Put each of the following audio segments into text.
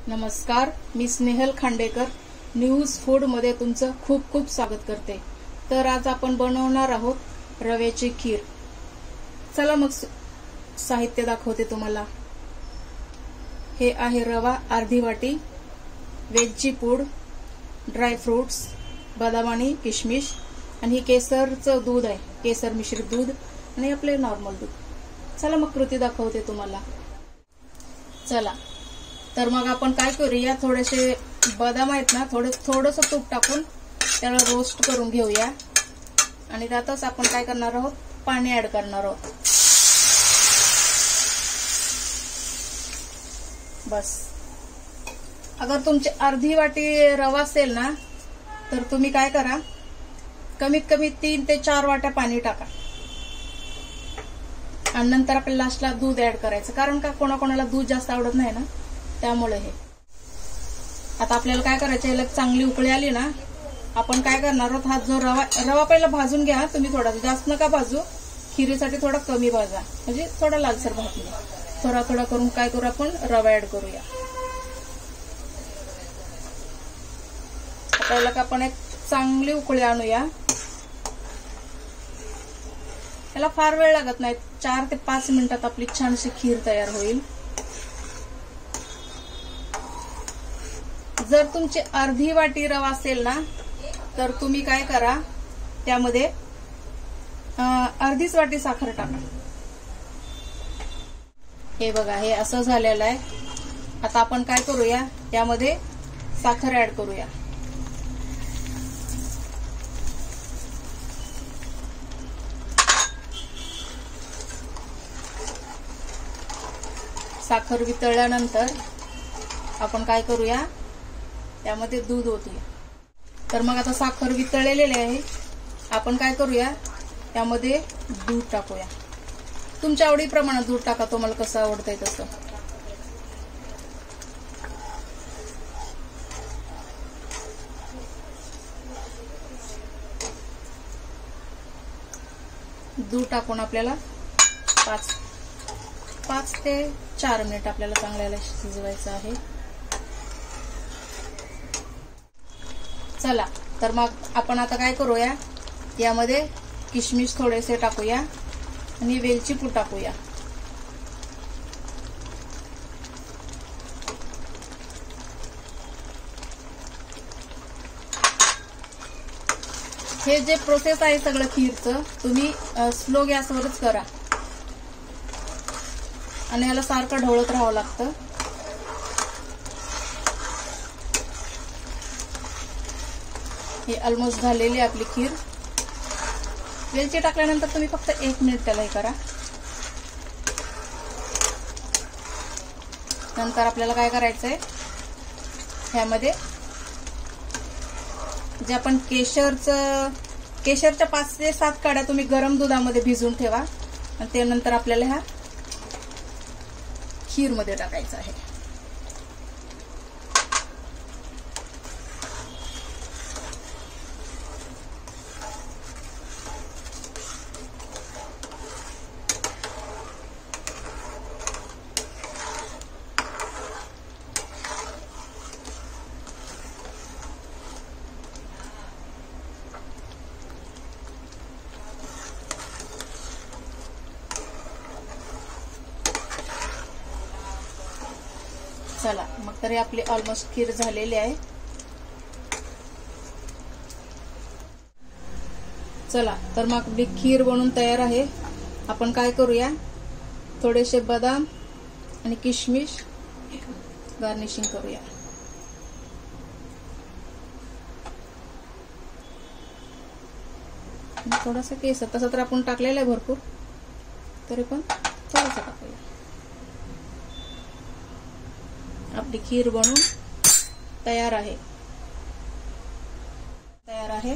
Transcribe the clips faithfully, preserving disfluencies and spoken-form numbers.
नमस्कार, मी Snehal Khandekar news food मध्ये तुमचं खूप खूप स्वागत करते। तर आज आपण बनवणार आहोत रव्याची खीर। चला मग साहित्य दाखवते तुम्हाला। हे आहे रवा अर्धी वाटी, वेलची पूड, ड्राय फ्रूट्स, बदाम आणि किशमिश, आणि केसरचं दूध आहे, केसर मिश्रित दूध, आणि आपले नॉर्मल दूध। चला मग कृती दाखवते तुम्हाला। चला तर मग आपण काय करूया, थोडेसे बदाम आहेत ना, थोडे थोडंसं तूप टाकून त्याला रोस्ट करून घेऊया, आणि त्यातच आपण काय करणार आहोत, पाणी ऍड करणार आहोत। बस अगर तुमची अर्धी वाटी रवा असेल ना, तर तुम्ही काय करा, कमीत कमी तीन ते चार वाट्या पाणी टाका, आणि नंतर आपण लास्टला दूध ऍड करायचं, कारण का कोणाकोणाला दूध जास्त आवडत नाही ना, त्यामुळे हे। आता आपल्याला काय करायचं, याला चांगली उकळी आली ना, आपण काय करणार आहोत, हा जो रवा रवा पहिला भाजून घ्या तुम्ही, थोडा जास्त नका भाजू, खिरीसाठी थोडा कमी भाजा, म्हणजे थोडा लालसर भाजून थोडा थोडा करून काय करू, आपण रवा ऍड करूया। आपल्याला का आपण एक चांगली उकळी आणूया, याला फार वेळ लागत नाही, चार ते पाच मिनिटात आपली छानशी खीर तयार होईल। जर तुमची अर्धी वाटी रवा असेल ना, तर तुम्ही काय करा, त्यामध्ये अर्धीच वाटी साखर टाका। हे बघा, हे असं झालेलं आहे। आता आपण काय करूया, यामध्ये साखर ऍड करूया। साखर वितळल्यानंतर आपण काय करूया, त्यामध्ये दूध ओतूया। तर मग आता साखर वितळलेली आहे, आपण काय करूया, त्यामध्ये दूध टाकूया। तुमच्या आवडीप्रमाणे दूध टाका, तुम्हाला कसं आवडतंय तसं। दूध टाकून आपल्याला पाच पाच ते चार मिनिट आपल्याला चांगल्याला शिजवायचं आहे। चला तर मग आपण आता काय करूया, यामध्ये किशमिश थोडेसे टाकूया, आणि वेलची पूड टाकूया। हे जे प्रोसेस आहे सगळं खीरचं, तुम्ही स्लो गॅसवरच करा, आणि याला सारखं ढवळत राहावं लागतं। हे ऑलमोस्ट झालेली आपली खीर। वेलची टाकल्यानंतर तुम्ही फक्त एक मिनिट त्याला हे करा। नंतर आपल्याला काय करायचंय, ह्यामध्ये जे आपण केशरचं केशरच्या पाच ते सात काड्या तुम्ही गरम दुधामध्ये भिजवून ठेवा, आणि त्यानंतर आपल्याला ह्या खीर मध्ये टाकायचं आहे। चला मग तरी आपली ऑलमोस्ट खीर झालेली आहे। चला तर मग आपली खीर बनून तयार आहे। आपण काय करूया, थोडेसे बदाम आणि किशमिश गार्निशिंग करूया। थोडासा केसर, तसं तर आपण टाकलेलं आहे भरपूर, तरी पण थोडासा टाकूया। आपली खीर बनून तयार आहे तयार आहे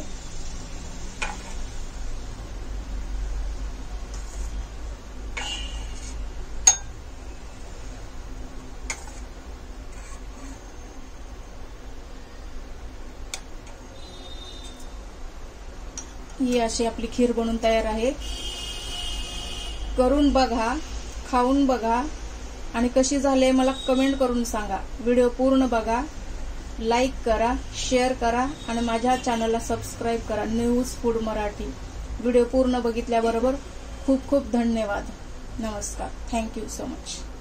ही अशी आपली खीर बनून तयार आहे। करून बघा, खाऊन बघा, आणि कशी झाली मला कमेंट करून सांगा। व्हिडिओ पूर्ण बघा, लाईक करा, शेअर करा आणि माझ्या चॅनलला सबस्क्राईब करा, न्यूज फूड मराठी। व्हिडिओ पूर्ण बघितल्याबरोबर खूप खूप धन्यवाद। नमस्कार, थँक्यू सो मच।